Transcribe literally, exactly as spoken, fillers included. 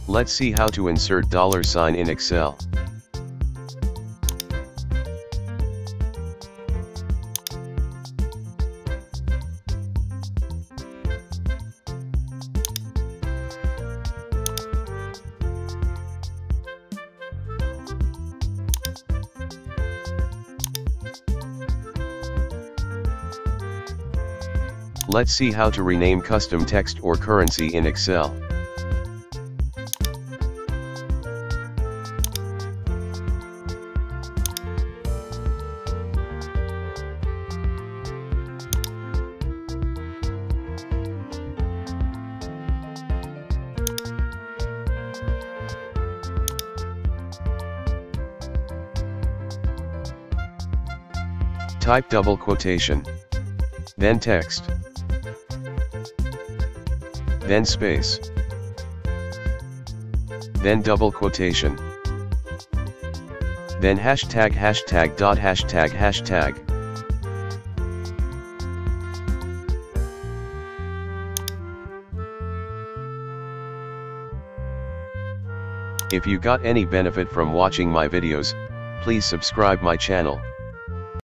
Let's see how to insert dollar sign in Excel. Let's see how to rename custom text or currency in Excel. Type double quotation, then text, then space, then double quotation, then hashtag hashtag dot hashtag hashtag. If you got any benefit from watching my videos, please subscribe my channel.